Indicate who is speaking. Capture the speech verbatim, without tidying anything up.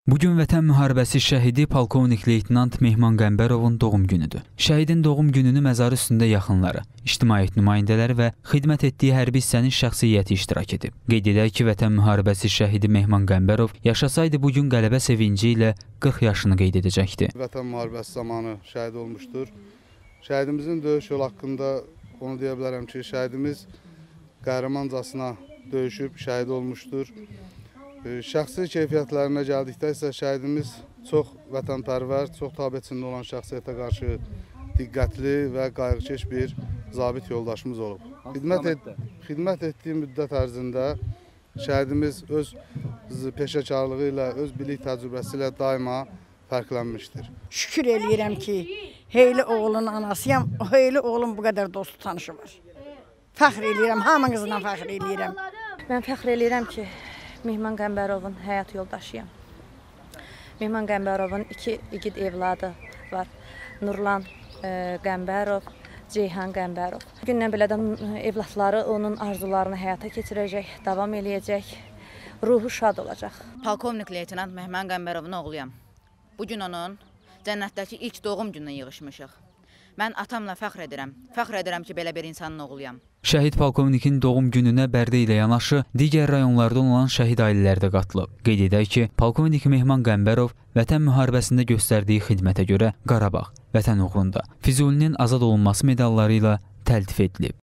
Speaker 1: Bugün Vətən müharibəsi şəhidi polkovnik leytenant Mehman Qəmbərovun doğum günüdür. Şəhidin doğum gününü məzar üstündə yaxınları, ictimaiyyət nümayəndələri və xidmət etdiyi hərbi hissənin şəxsiyyəti iştirak edib. Qeyd edək ki, Vətən müharibəsi şəhidi Mehman Qəmbərov yaşasaydı bugün qələbə sevinci ilə qırx yaşını qeyd edəcəkdi.
Speaker 2: Vətən müharibəsi zamanı şəhid olmuşdur. Şəhidimizin döyüş yolu haqqında onu deyə bilərəm ki, şəhidimiz qəhrəmancasına döyüşüb şəhid olmuşdur. Şəxsi keyfiyyətlərinə gəldikdə isə şəhidimiz çox vətənpərvər, çox tabiətçində olan şəxsiyyətə qarşı diqqətli və qayğıkeş bir zabit yoldaşımız olub. Xidmət, et, xidmət etdiyi müddət ərzində şəhidimiz öz peşəkarlığı ilə, öz bilik təcrübəsi ilə daima fərqlənmişdir.
Speaker 3: Şükür eləyirəm ki, Heyli oğlunun anasıyam, o Heyli oğlum bu qədər dostu tanışı var. Fəxr eləyirəm, hamınızla fəxr eləyirəm.
Speaker 4: Mən fəxr eləyirəm ki, Mehman Qəmbərovun həyat yoldaşıyam. Mehman Qəmbərovun iki igid evladı var. Nurlan e, Qəmbərov, Ceyhan Qəmbərov. Gündən belə də evlatları onun arzularını həyata keçirəcək, davam eləyəcək, ruhu şad olacaq.
Speaker 5: Polkovnik leytenant Mehman Qəmbərovun oğluyam. Bugün onun cənnətdəki ilk doğum gününə yığışmışıq. Mən atamla fəxr edirəm. Fəxr edirəm ki, belə bir insanın oğluyam.
Speaker 1: Şəhid polkovnikin doğum gününə Bərdə ilə yanaşı digər rayonlarda olan şəhid ailələri də qatılıb. Qeyd edək ki, polkovnik Mehman Qəmbərov Vətən müharibəsində göstərdiyi xidmətə görə Qarabağ, Vətən uğrunda Füzulinin azad olunması medalları ilə təltif edilib.